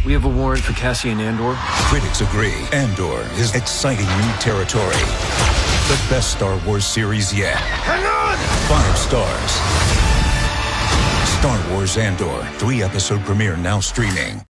We have a warrant for Cassian Andor. Critics agree. Andor is exciting new territory. The best Star Wars series yet. Hang on! 5 stars. Star Wars Andor. 3-episode premiere now streaming.